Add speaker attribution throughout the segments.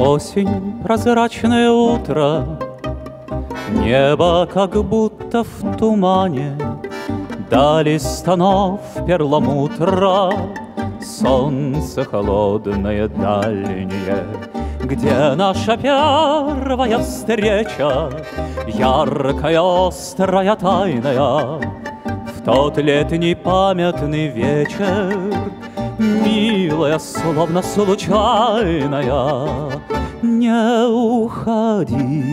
Speaker 1: Осень, прозрачное утро, небо как будто в тумане, дали станов перламутра, солнце холодное дальнее, где наша первая встреча, яркая, острая, тайная, в тот летний памятный вечер, милая, словно случайная, не уходи.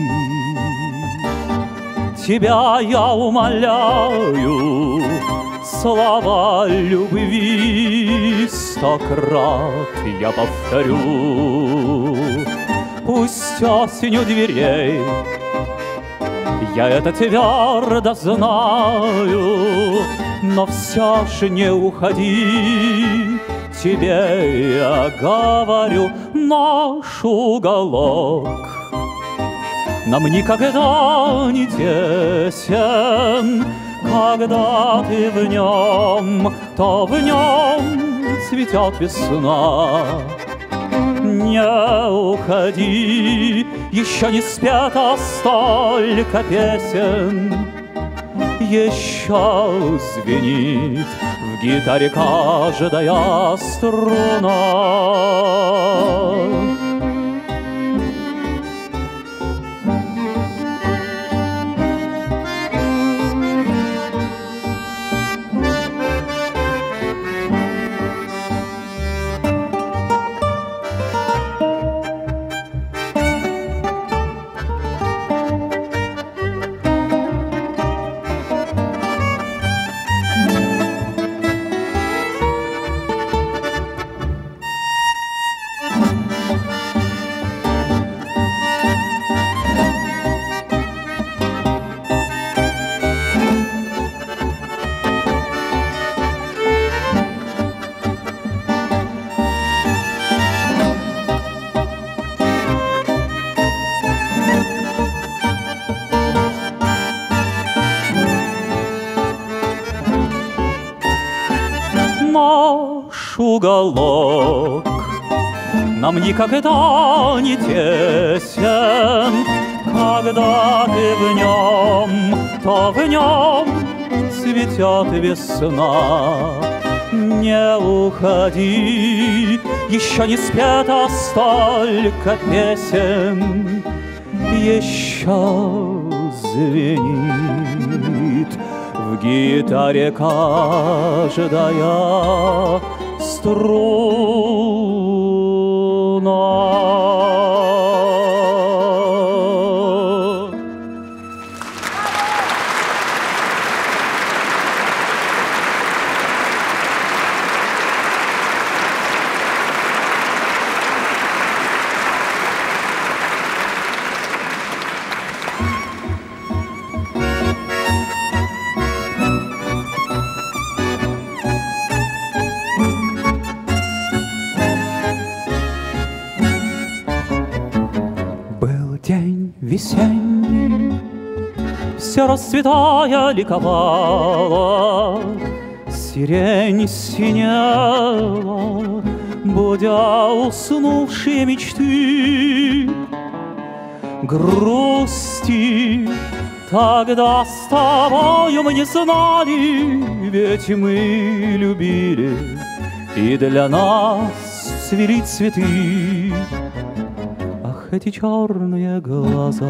Speaker 1: Тебя я умоляю, слова любви 100 крат я повторю. Пусть осень у дверей, я это твердо знаю, но все же не уходи. Тебе я говорю, наш уголок нам никогда не тесен. Когда ты в нем, то в нем цветет весна. Не уходи, еще не спето столько песен, еще звенит в гитаре каждая струна. Наш уголок нам никогда не тесен. Когда ты в нем, то в нем цветет весна. Не уходи, еще не спето столько песен, еще звенит в гитаре каждая струна. День весенний, все расцветая ликовала, сирень синела, будя уснувшие мечты. Грусти тогда с тобою мы не знали, ведь мы любили, и для нас цвели цветы. Эти черные глаза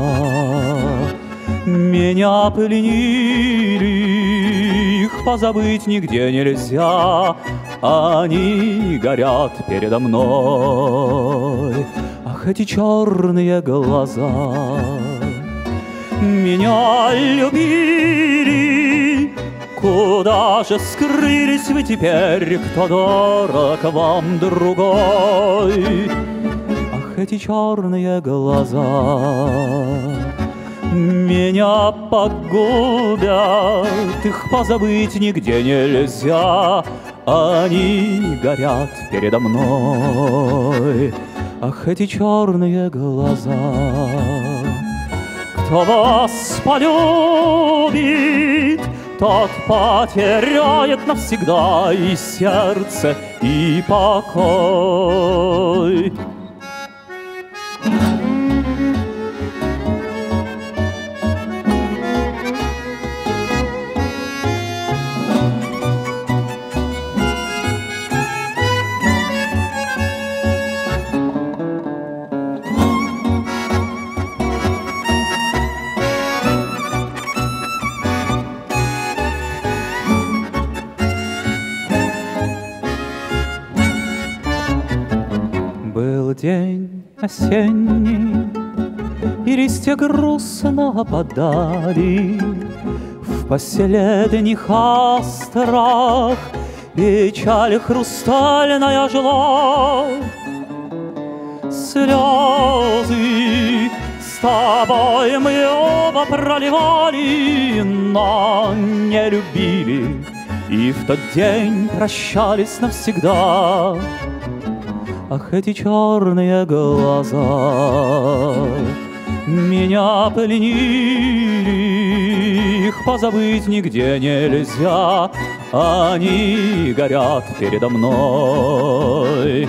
Speaker 1: меня пленили, их позабыть нигде нельзя, они горят передо мной. Ах, эти черные глаза меня любили, куда же скрылись вы теперь, кто дорог вам другой? Эти черные глаза меня погубят, их позабыть нигде нельзя, они горят передо мной. Ах, эти черные глаза. Кто вас полюбит, тот потеряет навсегда и сердце, и покой. Был день осенний, и листья грустно опадали в последних астрах, печаль хрустальная жила. Слезы с тобой мы оба проливали, но не любили, и в тот день прощались навсегда. Ах, эти черные глаза меня пленили, их позабыть нигде нельзя, они горят передо мной.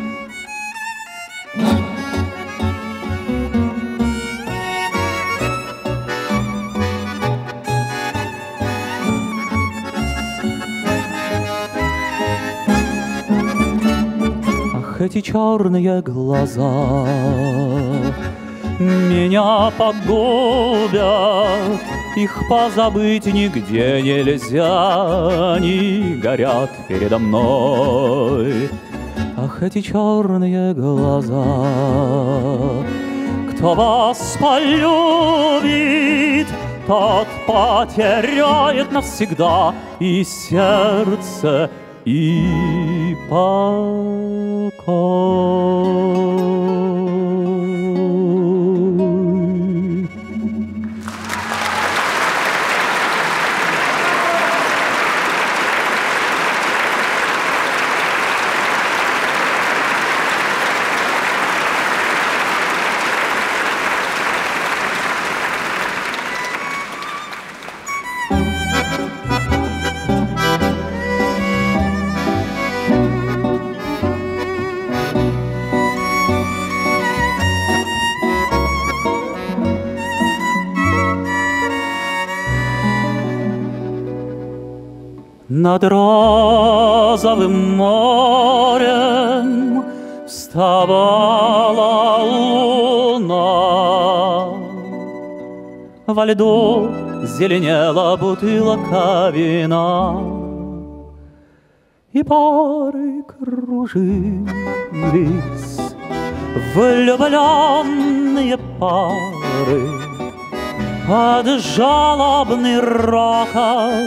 Speaker 1: Эти черные глаза меня погубят, их позабыть нигде нельзя, они горят передо мной. Ах, эти черные глаза, кто вас полюбит, тот потеряет навсегда и сердце, и покой. Над розовым морем вставала луна. Во льду зеленела бутылка вина, и пары кружились, влюбленные пары, под жалобный рокот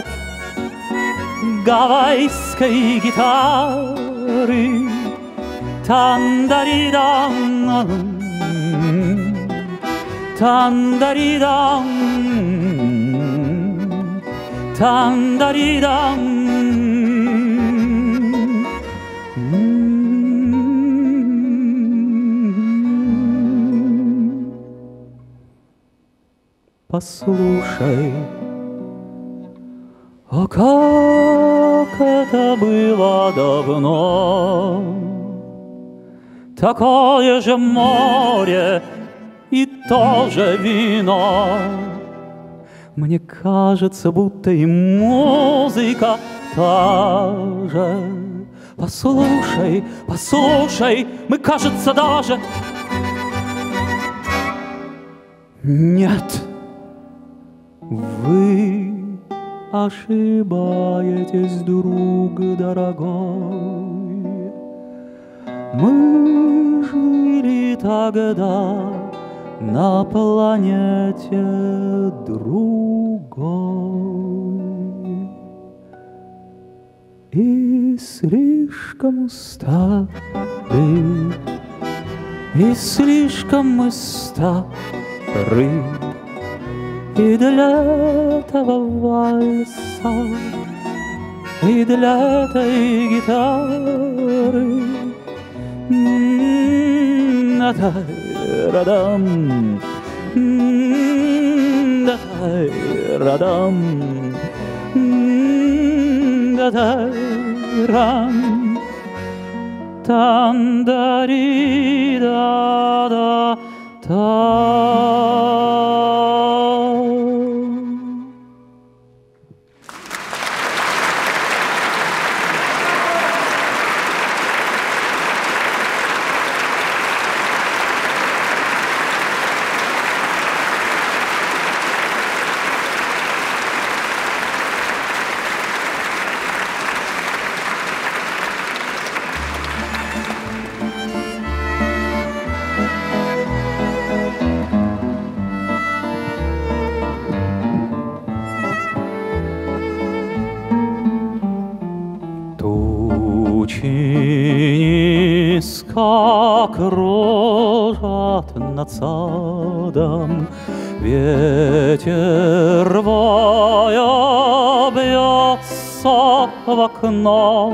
Speaker 1: гавайской гитары. Тандаридам, тандаридам, тандаридам. Послушай, о, как это было давно, такое же море и то же вино. Мне кажется, будто и музыка та же. Послушай, послушай, мы, кажется, даже... Нет, вы ошибаетесь, друг дорогой. Мы жили тогда на планете другой и слишком устали, и слишком мы стары, и для этого вальса, и для этой гитары. Да-да-радам, да-да-радам, да-да-рам, тандари-да-да. Низко кружат над садом, ветер воя бьется в окно.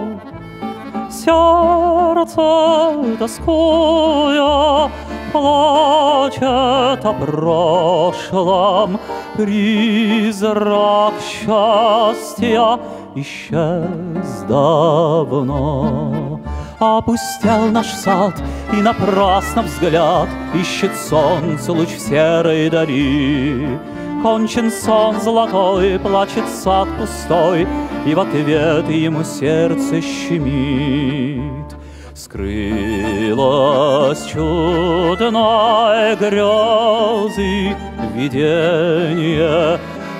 Speaker 1: Сердце, тоскуя, плачет о прошлом. Призрак счастья исчез давно. Опустел наш сад, и напрасно взгляд ищет солнце луч в серой дали. Кончен сон золотой, плачет сад пустой, и в ответ ему сердце щемит. Скрылось чудной грезы видение,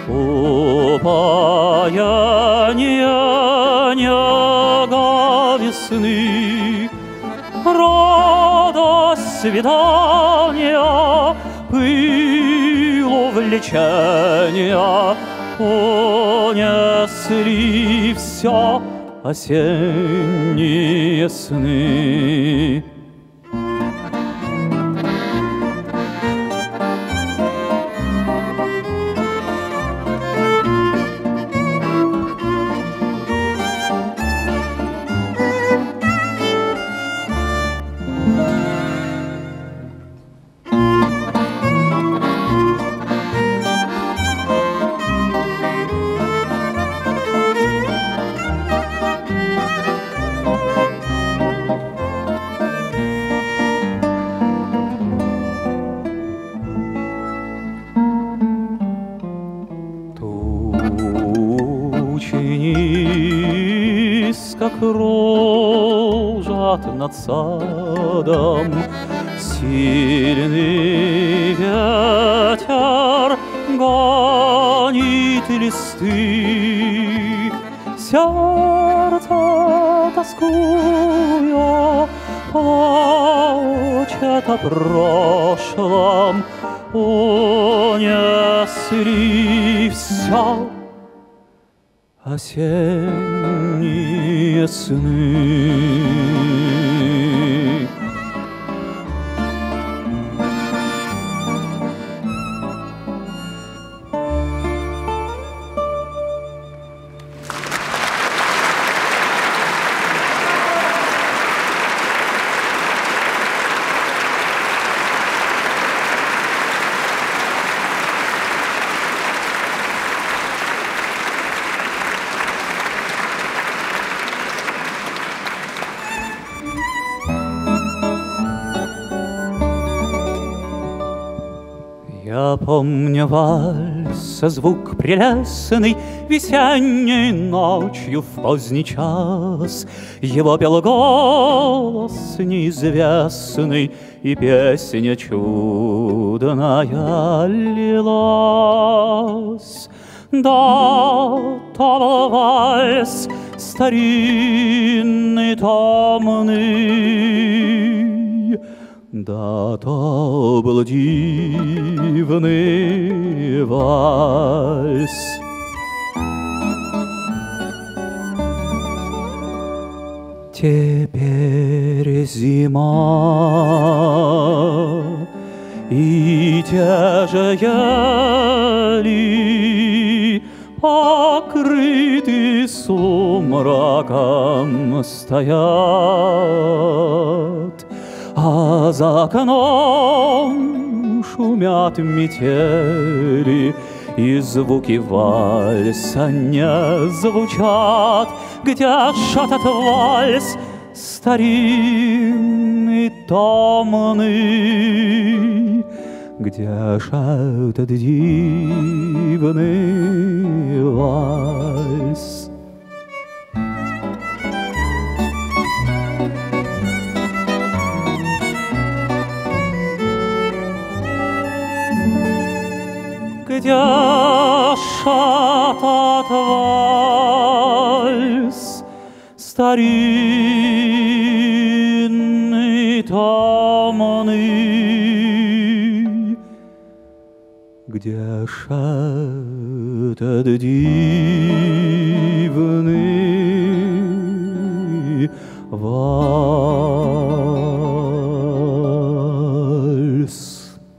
Speaker 1: упоение нега весны. Радость свидания, пыл увлечения унесли все осенние сны. Низко кружат над садом, сильный ветер гонит листы. Сердце, тоскуя, плачет о прошлом, унесли все осенние сны. Я помню вальс, звук прелестный, весенней ночью в поздний час. Его пел голос неизвестный, и песня чудная лилась. Да, то был вальс старинный, томный, да, то был дивный вальс. Теперь зима, и те же ели, покрыты сумраком, стоят. А за окном шумят метели, и звуки вальса не звучат. Где ж этот вальс старинный, томный? Где ж этот дивный вальс? Где ж этот вальс старинный, томный? Где ж этот дивный вальс?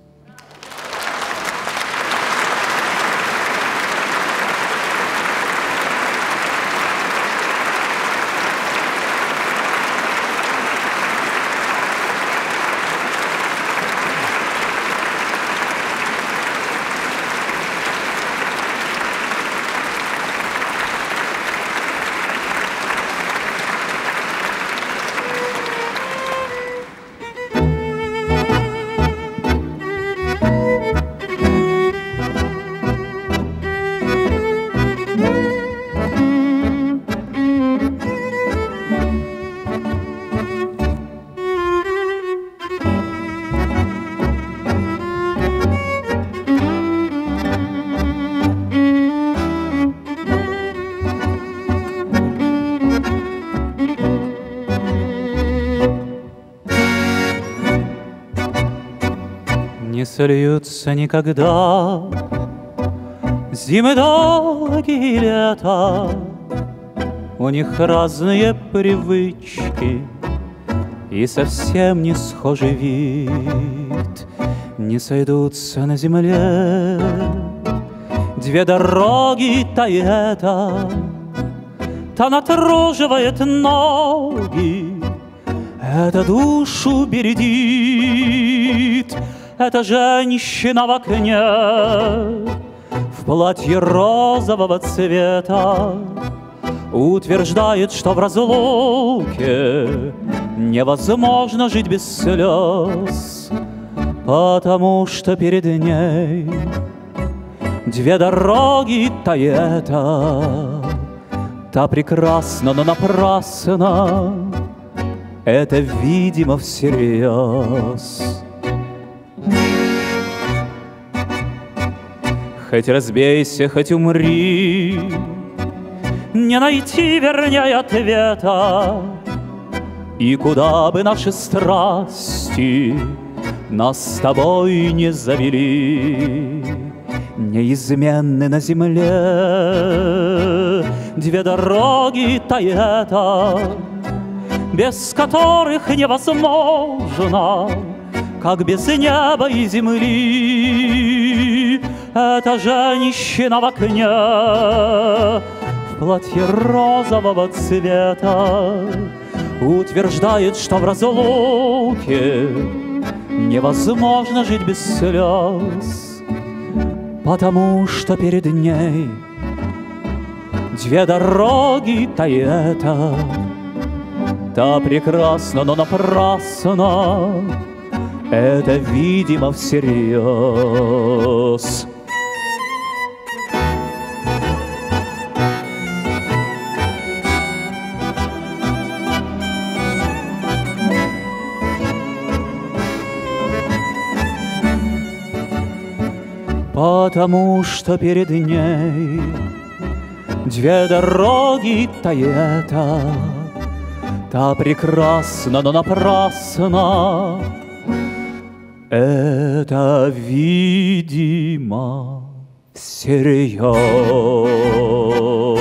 Speaker 1: Не сольются никогда зимы долгие лета, у них разные привычки и совсем не схожий вид. Не сойдутся на земле две дороги, та и эта. Та натруживает ноги, эта душу бередит. Эта женщина в окне в платье розового цвета утверждает, что в разлуке невозможно жить без слез, потому что перед ней две дороги, та и эта. Та прекрасна, но напрасно, это, видимо, всерьез. Хоть разбейся, хоть умри, не найти, вернее, ответа. И куда бы наши страсти нас с тобой не завели, неизменны на земле две дороги, та и эта, без которых невозможно, как без неба и земли. Эта женщина в окне в платье розового цвета утверждает, что в разлуке невозможно жить без слез, потому что перед ней две дороги, та и эта. Та прекрасна, но напрасно, это, видимо, всерьез. Потому что перед ней две дороги, та и эта. Та прекрасна, но напрасно, это, видимо, всерьез.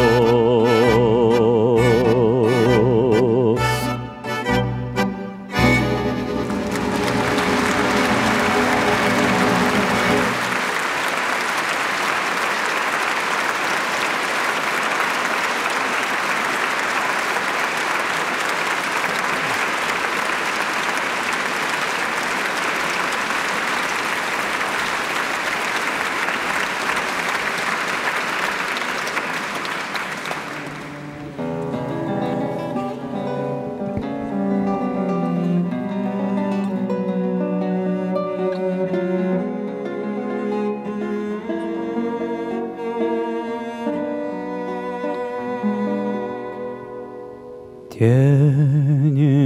Speaker 1: День и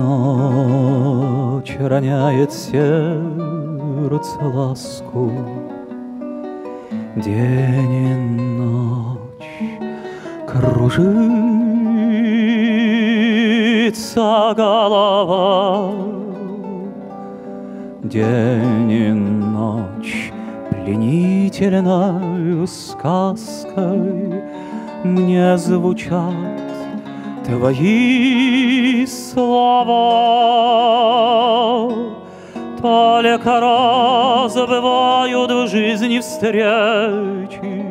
Speaker 1: ночь роняет сердце ласку, день и ночь кружится голова, день и ночь пленительною сказкой мне звучат твои слова. Только раз бывают в жизни встречи,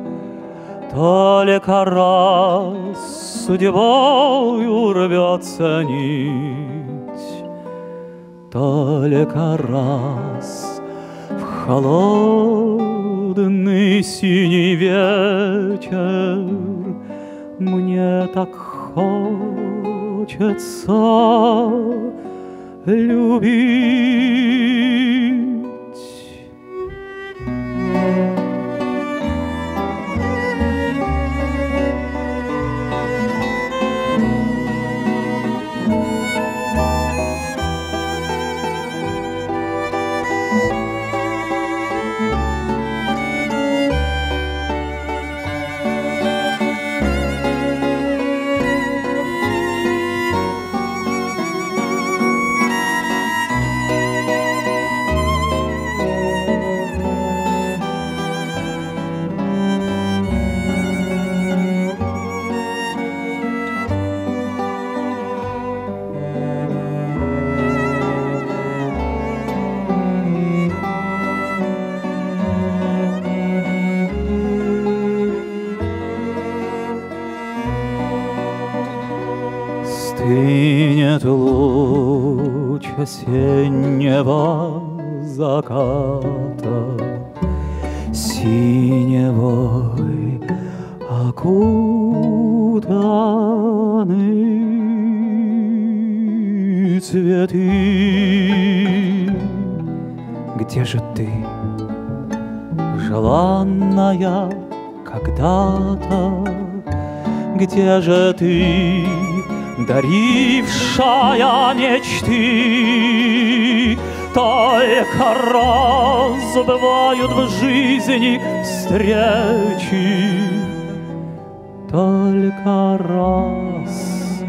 Speaker 1: только раз судьбою рвется нить, только раз в холодный синий вечер мне так хочется любить. Стынет луч осеннего заката, синевой окутаны цветы. Где же ты, желанная когда-то? Где же ты, дарившая мечты? Только раз бывают в жизни встречи, только раз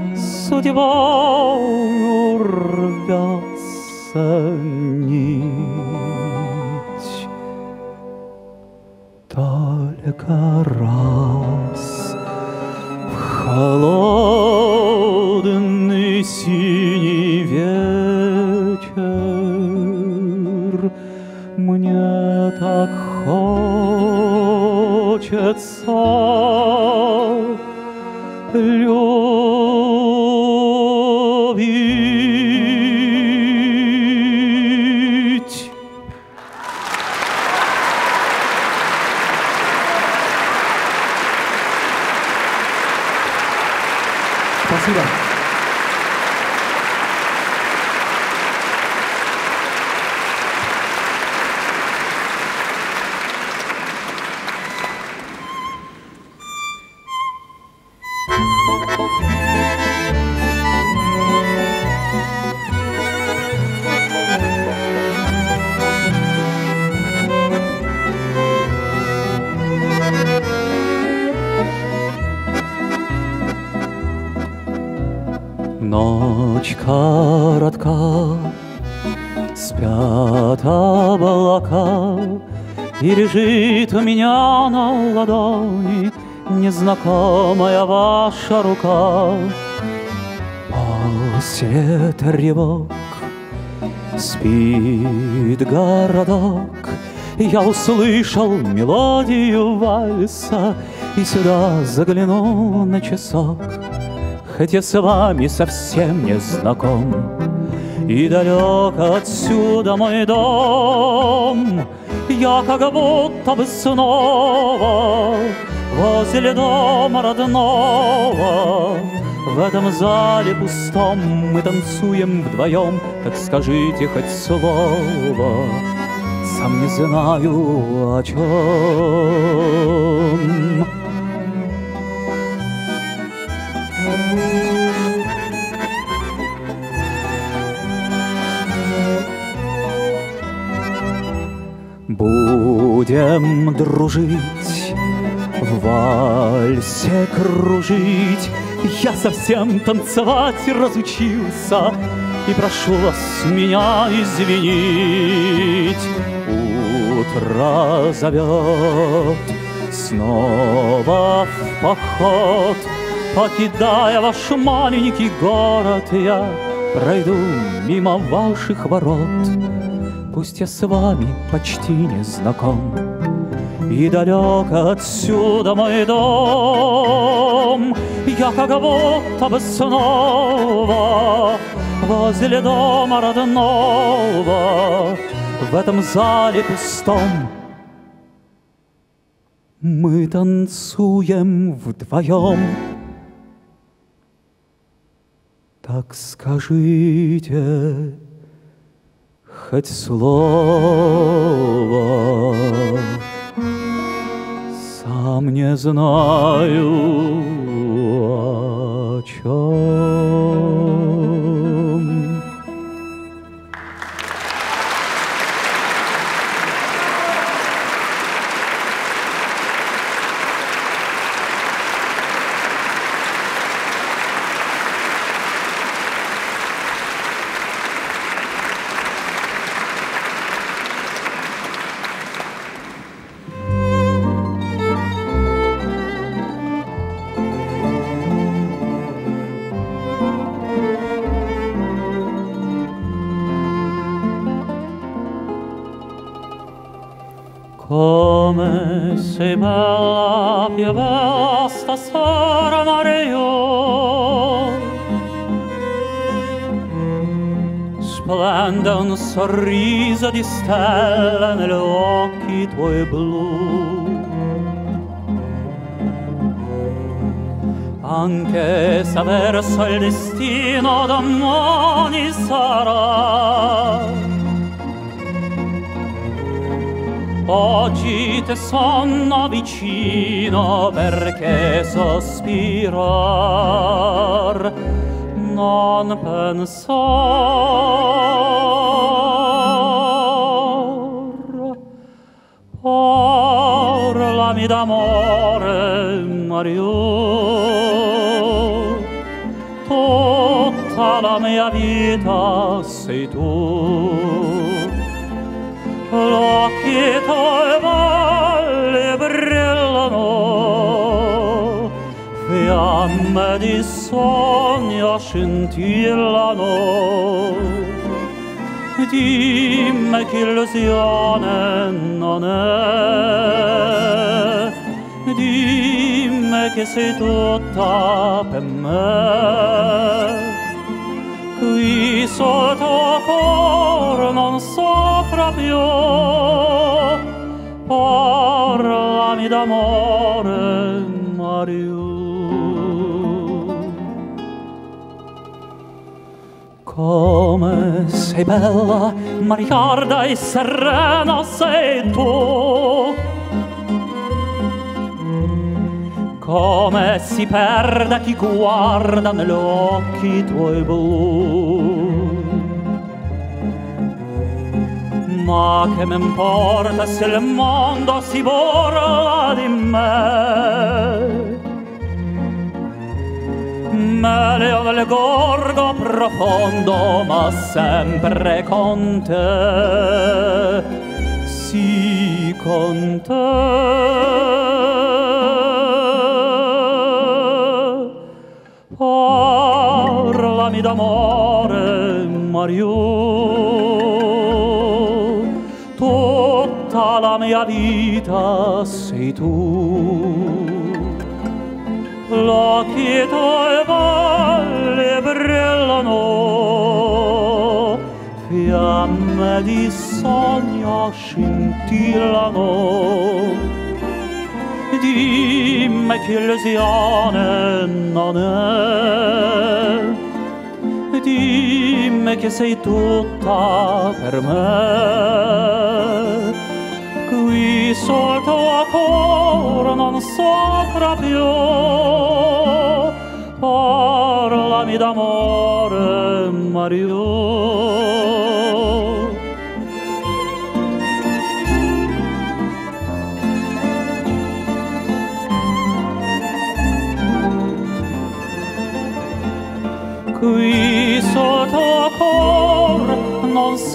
Speaker 1: судьбою рвется нить, только раз в холодный синий вечер мне так хочется любить.
Speaker 2: Спасибо.
Speaker 1: Ночь коротка, спят облака, и лежит у меня на ладони незнакомая ваша рука. После тревог спит городок, я услышал мелодию вальса и сюда заглянул на часок. Хоть я с вами совсем не знаком, и далек отсюда мой дом, я как будто бы снова возле дома родного. В этом зале пустом мы танцуем вдвоем, так скажите хоть слово, сам не знаю о чем. Будем дружить, в вальсе кружить. Я совсем танцевать разучился, и прошу вас меня извинить. Утро зовет снова в поход. Покидая ваш маленький город, я пройду мимо ваших ворот. Пусть я с вами почти не знаком, и далек отсюда мой дом. Я как будто бы снова возле дома родного, в этом зале пустом. Мы танцуем вдвоем. Так скажите хоть слово, сам не знаю о чем. Come sei bella, più bella stasera, Mario. Splende un sorriso di stelle negli occhi tuoi blu. Anche se verso il destino domani sarà, oggi te sono vicino perché sospirar non pensar. Parlami d'amore, Mario, tutta la mia vita sei tu. L'occhi tuoi valli brillano, fiamme di sogno scintillano. Dimmi che illusione non è, dimmi che sei tutta per me. Qui sotto cor non soffra più, parlami d'amore, Mario. Come sei bella, mariarda e serena sei tu. Come si perde chi guarda negli occhi tuoi blu. Ma che m'importa se il mondo si burla di me? Melio nel gorgo profondo, ma sempre con te, sì con te. Parlami d'amore, Mario, tutta la mia vita sei tu. L'occhi tuoi valli brillano, fiamme di sogno scintillano. Dimmi che illusione non è, dimmi che sei tutta per me. Qui sotto a cor non soffra più, parlami d'amore, Mario.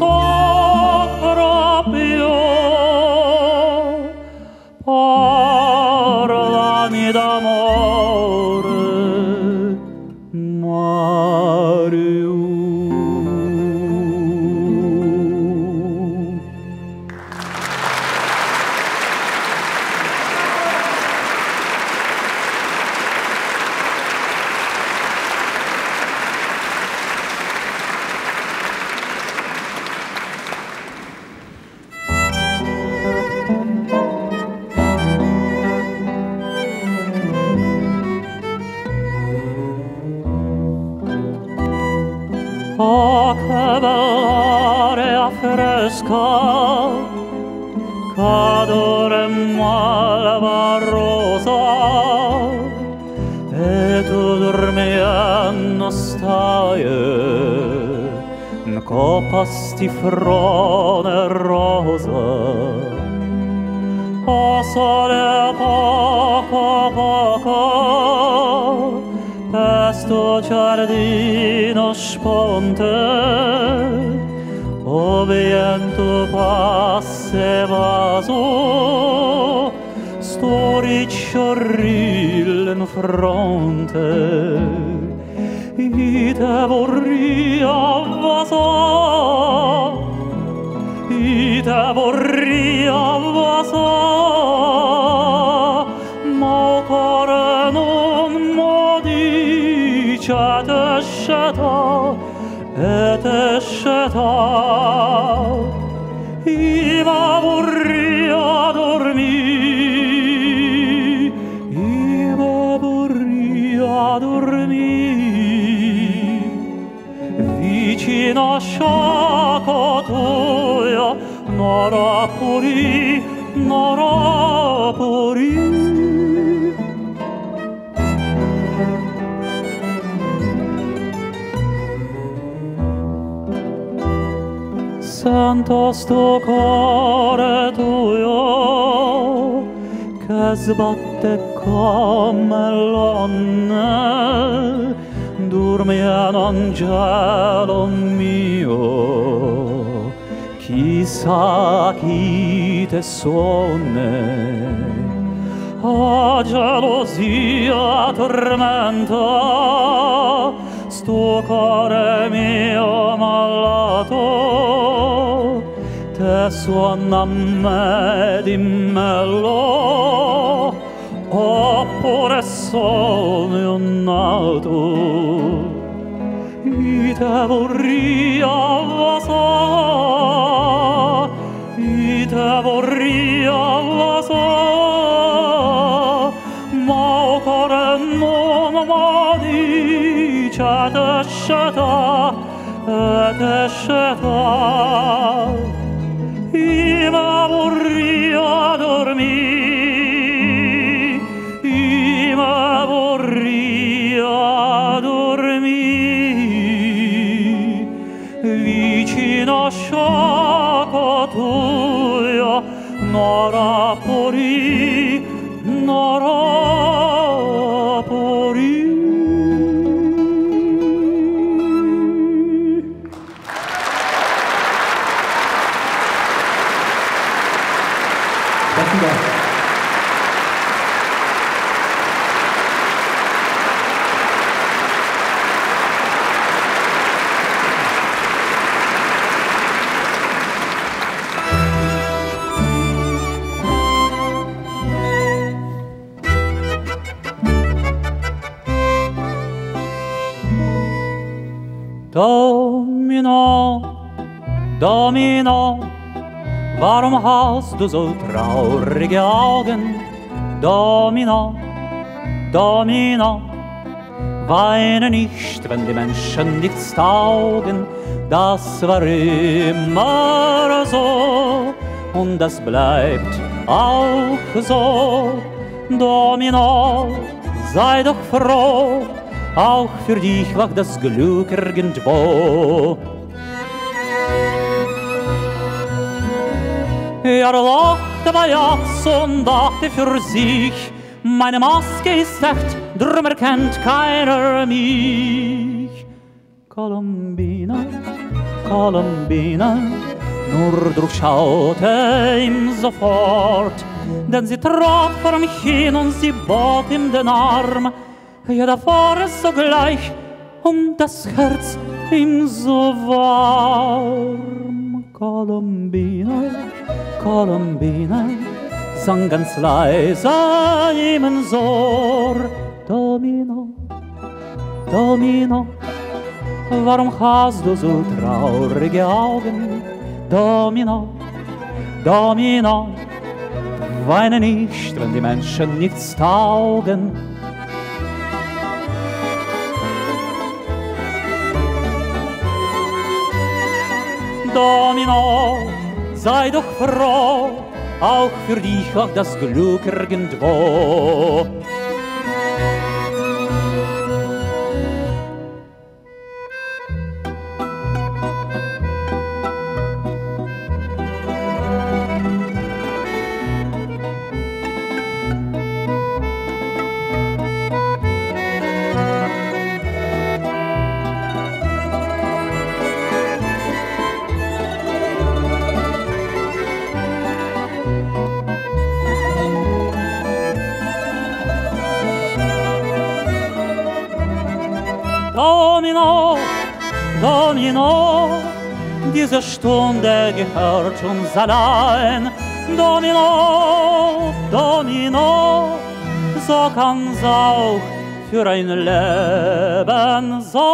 Speaker 1: so proprio, parlami d'amore, Mario. Oh, che bell'aria fresca, cadoremmo alla rosa, e tu dormiendo stai, in coppa stifrone rosa. Oh, sole poco poco, sto giardino sponte, o vento passeva su, sto ricciorril in fronte, i te vorria vasa, i te vorria vasa, ma o cuore non c'è tesceta e tesceta, ima vorria dormì, ima vorria dormì, vicino a sciaco tuia, nora puri, nora puri. Sento sto cuore tuo che sbatte come l'onne, dorme in angelo mio, chissà chi te sonne. A gelosia tormenta sto cuore mio malato, te suona a me dimmelo, oppure sono nato, i te vorria vasa, i te vorria vasa, ma o cuore non mi dice tesceta e tesceta, ima vorria dormì, ima vorria dormì, vicino a sciaco tuo, nora pori, nora pori. Domino, Domino, warum hast du so traurige Augen? Domino, Domino, weine nicht, wenn die Menschen nichts taugen. Das war immer so und das bleibt auch so. Domino, sei doch froh, auch für dich lag das Glück irgendwo. Er lachte bei Jachs und dachte für sich, meine Maske ist echt, drum erkennt keiner mich. Colombina, Columbine, nur durchschaute ihm sofort, denn sie trat vor mich hin und sie bot ihm den Arm. Ja, da war es sogleich das Herz ihm so warm. Columbine, Columbine, sang ganz leise ihm ins Ohr. Domino, Domino, warum hast du so traurige Augen? Domino, Domino, weine nicht, wenn die Menschen nichts taugen. Domino, sei doch froh, auch für dich lag das Glück irgendwo. Domino, Domino, diese Stunde gehört uns allein. Domino, Domino, so kann's auch für ein Leben sein.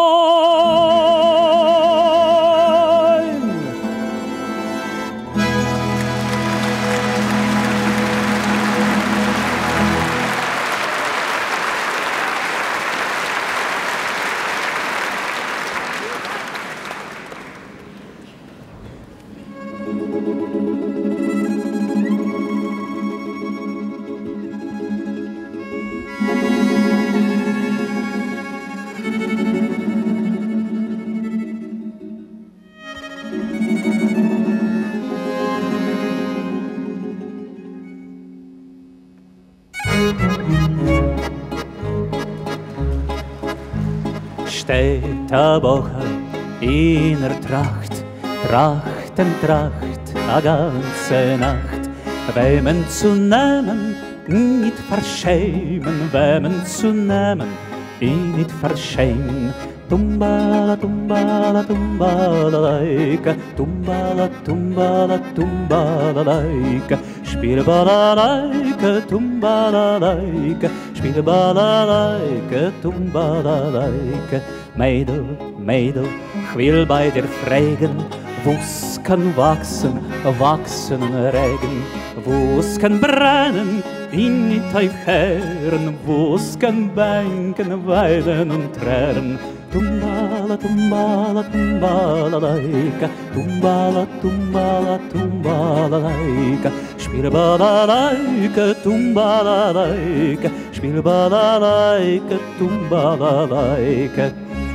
Speaker 1: Steht a Woche in der Tracht, Tracht und Tracht, a ganze Nacht. Wemmen zu nehmen, nicht verschämen, wemmen zu nehmen, nicht verschämen. Tumbala, tumbala, tumbala, laika, tumbala, tumbala, tumbala, laika, spiel balalaika, tumbala, laika, spiel balalaika, tumbala, laika. Mädel, Mädel, ich will bei dir fragen, wo's kann wachsen, wachsen und regen, wo's kann brennen, in die Teufherren, wo's kann bänken, weiden und tränen. Tumbala, tumbala, tumbala, laika, tumbala, tumbala, tumbala, laika, spiel balalaika, tumbala, laika, spiel balalaika, tumbala, laika.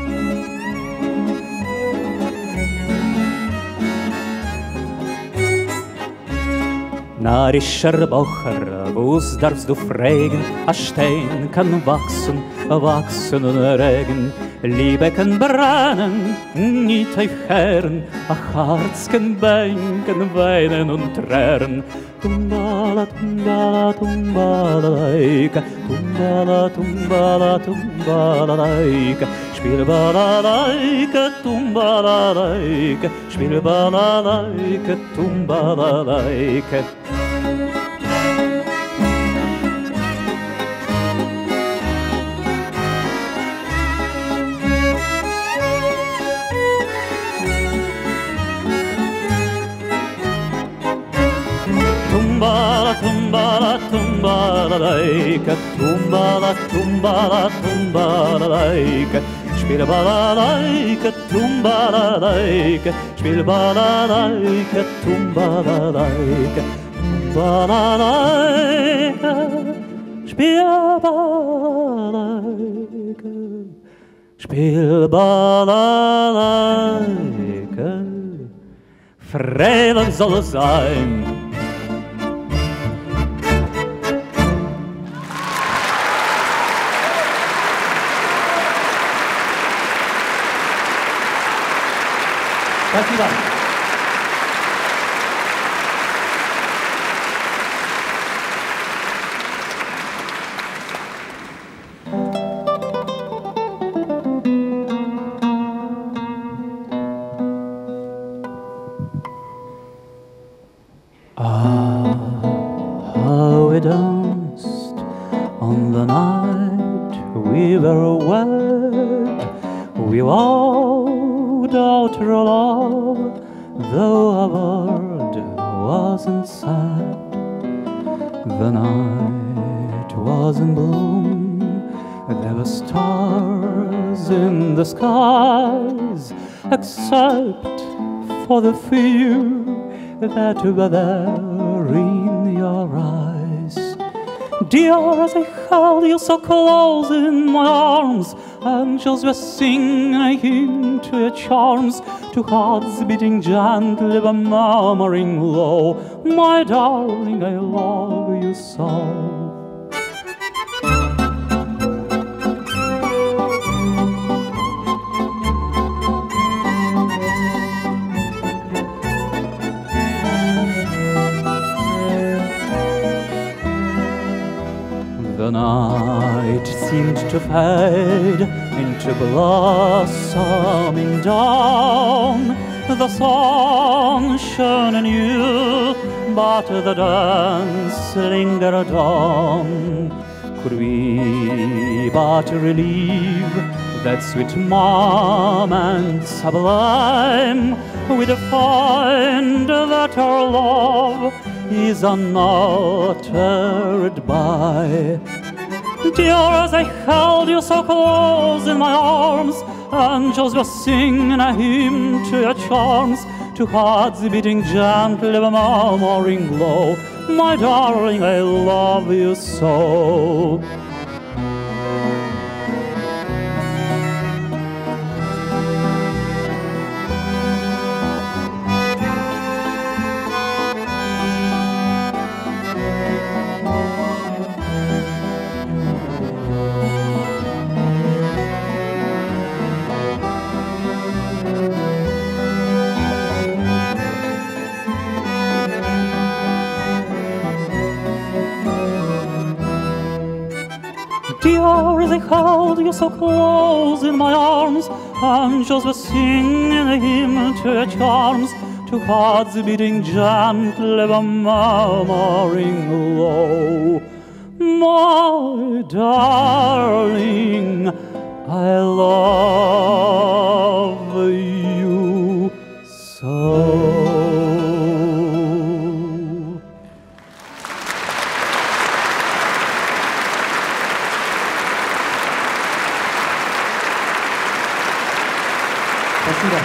Speaker 1: Narischer Bocher, wo's darfst du fragen? A Stein kann wachsen, wachsen und regen. Liebe kann brennen, nicht auf Herren, a Herz kann bänken, weinen und tränen. Tumbala, tumbala, tumbala, laika, tumbala, tumbala, tumbala, laika, spiel balalaika, tumbala, laika, spiel balalaika, tumbala, laika. Tumbala, tumbala, tumbala, laika, tumbala, tumbala, tumbala, laika, spiel balalaika, tumbala, laika, spiel balalaika, tumbala, laika, balalaika, spiel balalaika, spiel balalaika, freilich soll es sein. Спасибо. How we danced on the night we were wed. We vowed out our love, though a word wasn't said. The night was in bloom, there were stars in the skies, except for the few that were there in your eyes. Dear, as I held you so close in my arms, angels were singing a hymn to your charms, to hearts beating gently but murmuring low, my darling, I love you so. The night seemed to fade into blossoming dawn. The sun shone anew, but the dance lingered on. Could we but relieve that sweet moment sublime, we'd find that our love is unaltered by. Dear, as I held you so close in my arms, angels were singing a hymn to your charms, to hearts beating gently but murmuring low, my darling, I love you so. Dear, as I held you so close in my arms, angels were singing a hymn to your charms, to hearts beating gently but murmuring low, my darling, I love you so. Спасибо.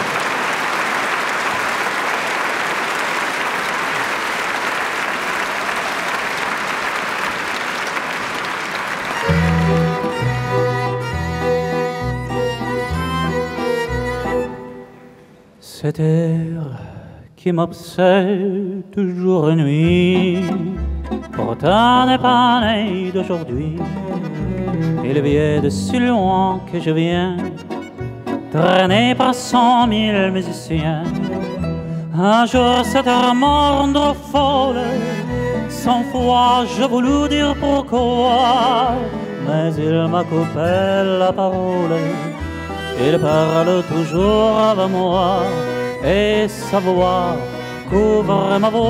Speaker 1: Cet air qui m'obsède toujours et nuit, pourtant n'est pas né d'aujourd'hui. Il vient de si loin que je viens, traîné par 100 000 musiciens. Un jour cette heure rendre folle, 100 fois je voulus dire pourquoi, mais il m'a coupé la parole. Il parle toujours avec moi, et sa voix couvre ma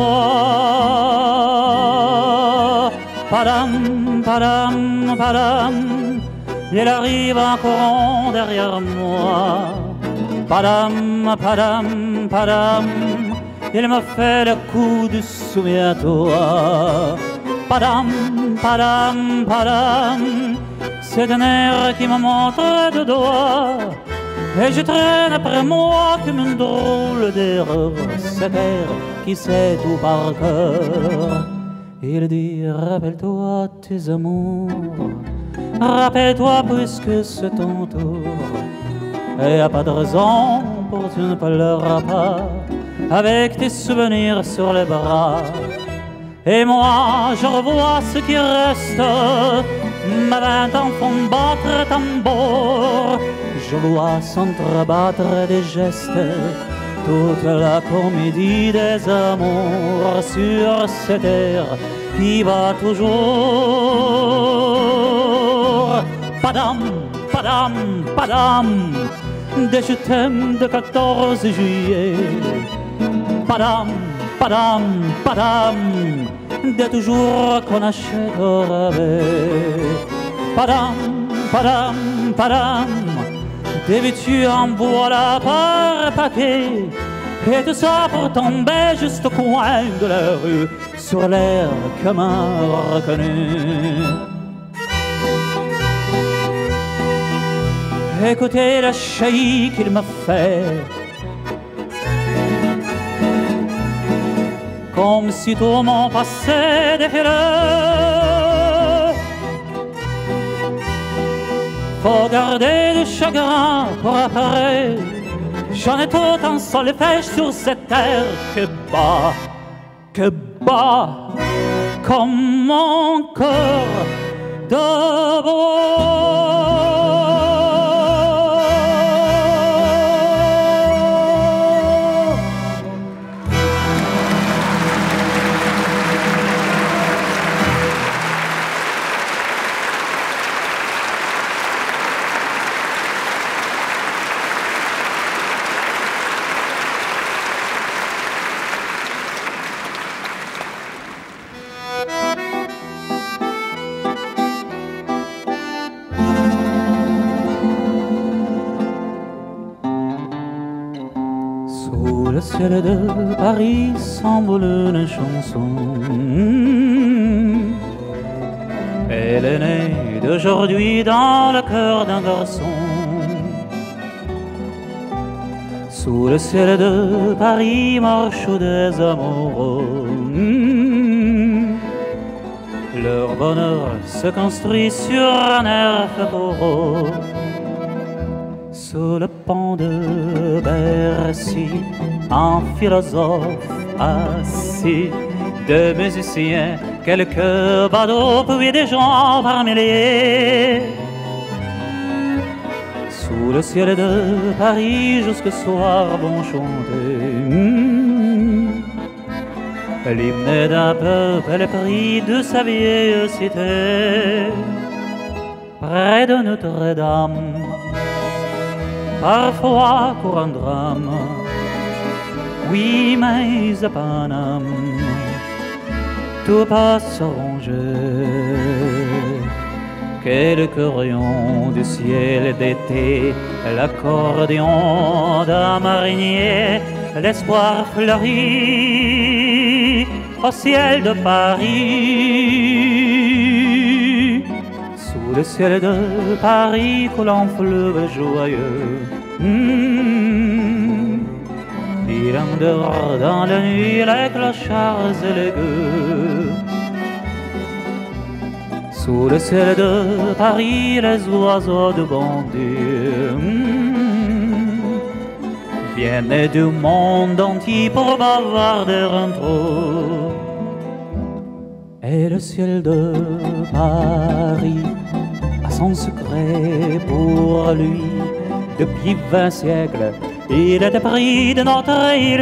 Speaker 1: voix. Padam, padam, padam, il arrive en courant derrière moi. Padam, padam, padam, il me fait le coup de souviens-toi. Padam, padam, padam, c'est un air qui me montre de doigts, et je traîne après moi comme une drôle d'erreur. Cet air qui sait tout par cœur. Il dit, rappelle-toi tes amours, rappelle-toi puisque c'est ton tour. Et y a pas de raison pour tu ne pleureras pas, avec tes souvenirs sur les bras. Et moi je revois ce qui reste, ma 20 ans font battre tambour. Je vois s'entrebattre des gestes, toute la comédie des amours sur cette terre qui va toujours. Padam, padam, padam, des je t'aime de 14 juillet. Padam, padam, padam, des toujours qu'on achète au rabais. Padam, padam, padam, des vêtus en voilà par paquet. Et tout ça pour tomber juste au coin de la rue, sur l'air commun reconnu. Écoutez le chahut qu'il m'a fait, comme si tout mon passé défilait. Faut garder du chagrin pour après. J'en ai tout un solfège sur cette terre que bat comme mon cœur de bois. Le ciel de Paris semble une chanson. Elle est née d'aujourd'hui dans le cœur d'un garçon. Sous le ciel de Paris marchent des amoureux. Leur bonheur se construit sur un air fait pour eux. Sous le pont de Bercy, un philosophe assis, deux musiciens, quelques badauds, puis des gens par milliers. Sous le ciel de Paris, jusqu'au soir vont chanter l'hymne d'un peuple pris de sa vieille cité. Près de Notre-Dame, parfois court un drame. Oui, mais à Paname, tout passe s'arranger. Quelques rayons du ciel d'été, l'accordéon d'un marinier, l'espoir fleurit au ciel de Paris. Sous le ciel de Paris coule un fleuve joyeux. Il endort dans la nuit les clochards et les gueux. Sous le ciel de Paris, les oiseaux de bon Dieu viennent du monde entier pour bavarder entre eux. Et le ciel de Paris a son secret pour lui. Depuis 20 siècles, il était pris de notre île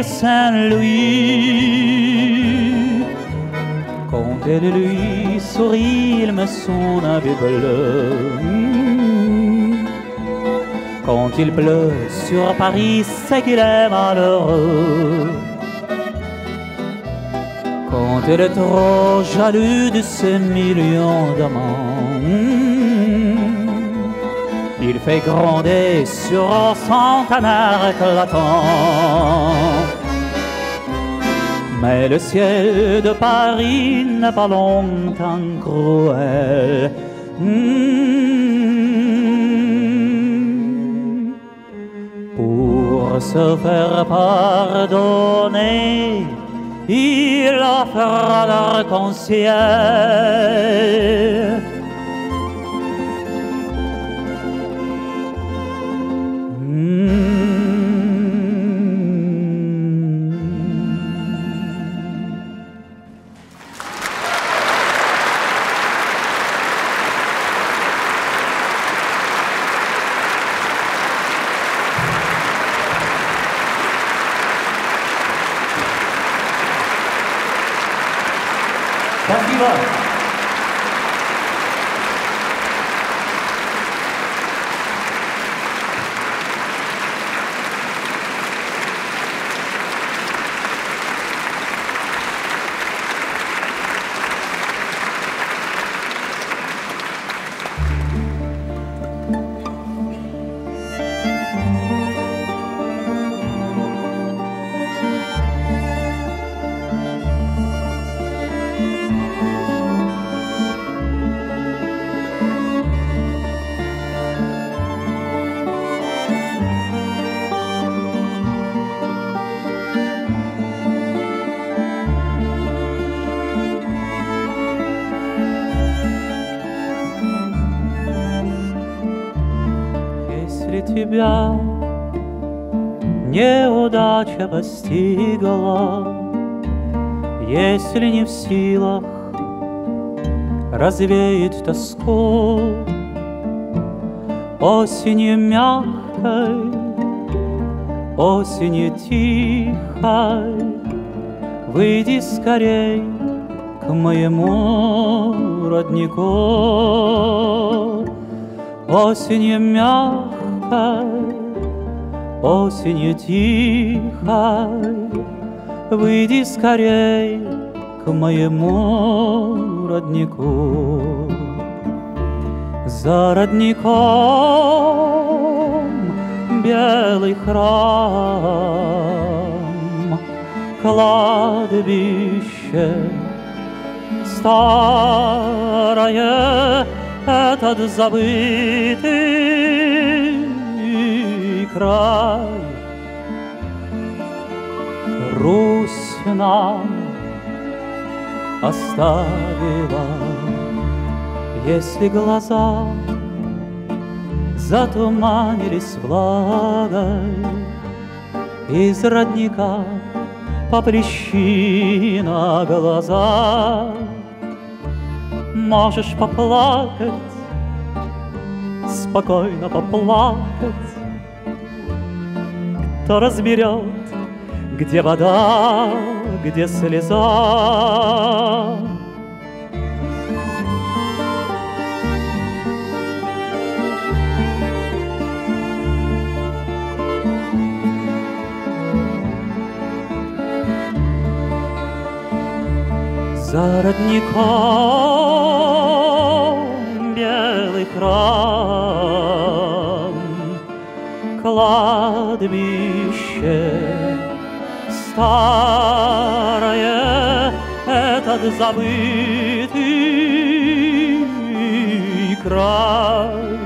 Speaker 1: Saint-Louis. Quand elle lui sourit, il met son habit bleu. Quand il pleut sur Paris, c'est qu'il est malheureux. Quand il est trop jaloux de ses millions d'amants, il fait gronder sur son tonnerre éclatant. Mais le ciel de Paris n'est pas longtemps cruel. Pour se faire pardonner, il offre l'arc-en-ciel. Спасибо. Тебя неудача постигла, если не в силах развеять тоску осенью мягкой, осенью тихой, выйди скорей к моему роднику. Осенью мягкой, осенью тихой, выйди скорей к моему роднику. За родником белый храм, кладбище старое, этот забытый край. Русь нам оставила, если глаза затуманились влагой, из родника поприщи на глаза. Можешь поплакать, спокойно поплакать. Кто разберет, где вода, где слеза? За родником белый храм, кладбище старое, этот забытый край.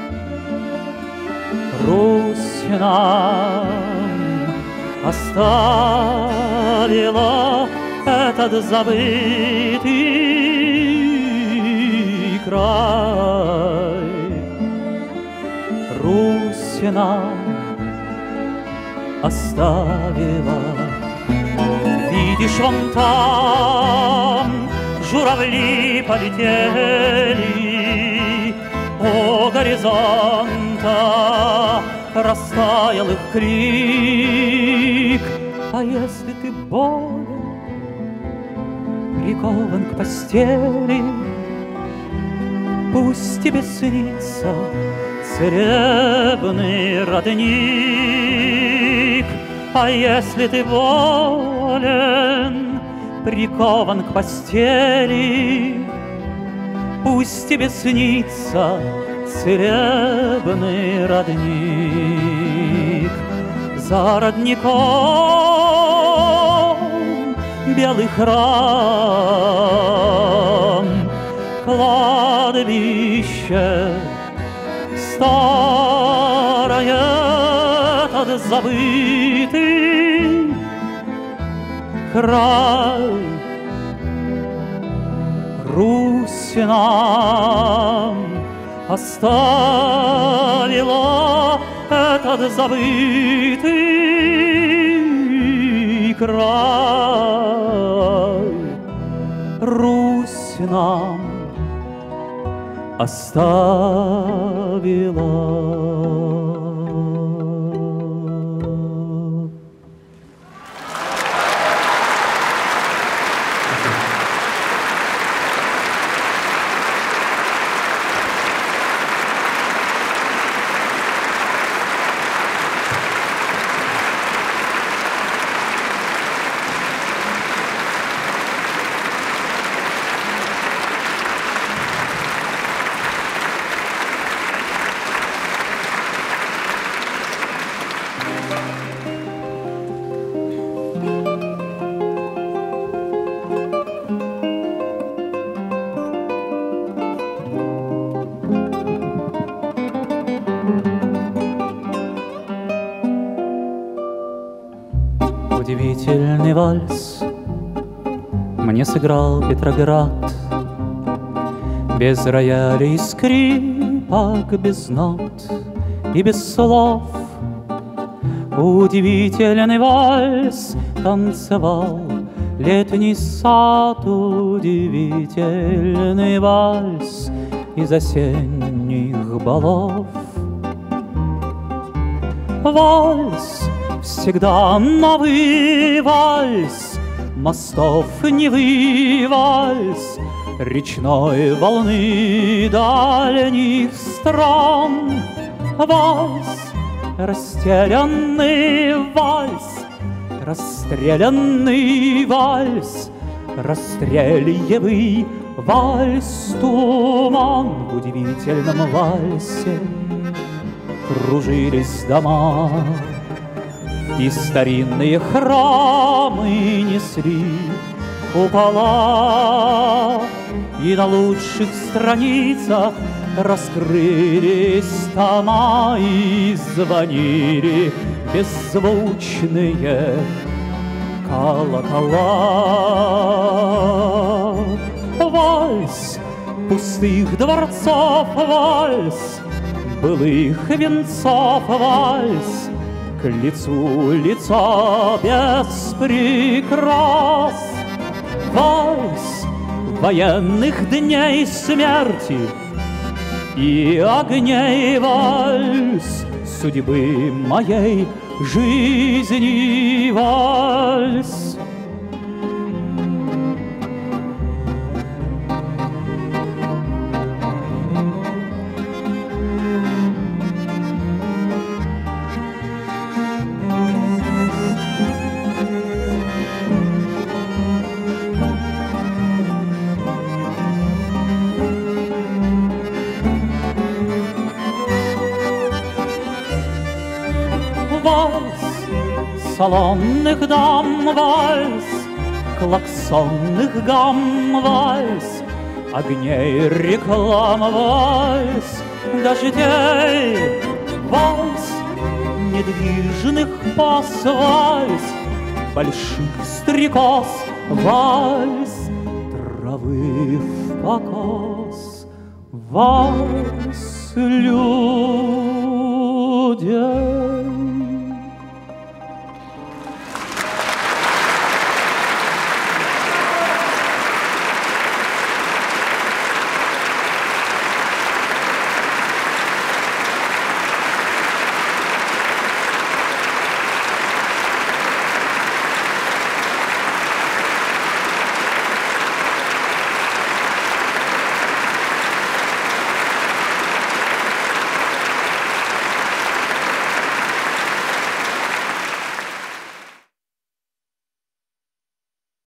Speaker 1: Русь нам оставила этот забытый край. Русь нам оставила. Видишь, вон там журавли полетели, у горизонта растаял их крик. А если ты болен, прикован к постели, пусть тебе снится царевный родник. А если ты болен, прикован к постели, пусть тебе снится царевный родник. За родником белый храм, кладбище старое, этот забытый край. Русь нам оставила этот забытый край. Русь нам оставила. вальс мне сыграл Петроград. Без рояля и скрипок, без нот и без слов удивительный вальс танцевал летний сад, удивительный вальс из осенних балов. Вальс, всегда новый вальс, мостов Невы вальс, речной волны дальних стран. Вальс, растерянный вальс, расстрелянный вальс, расстрельевый вальс, туман. В удивительном вальсе кружились дома, и старинные храмы несли купола, и на лучших страницах раскрылись тома, и звонили беззвучные колокола. Вальс пустых дворцов, вальс былых венцов, вальс к лицу лицо без прикрас. Вальс военных дней смерти и огней, вальс судьбы моей жизни, вальс. Вальс салонных дам, вальс клаксонных гам, вальс огней реклам, вальс дождей, вальс недвижных поз, вальс больших стрекоз, вальс травы в покос, вальс людей.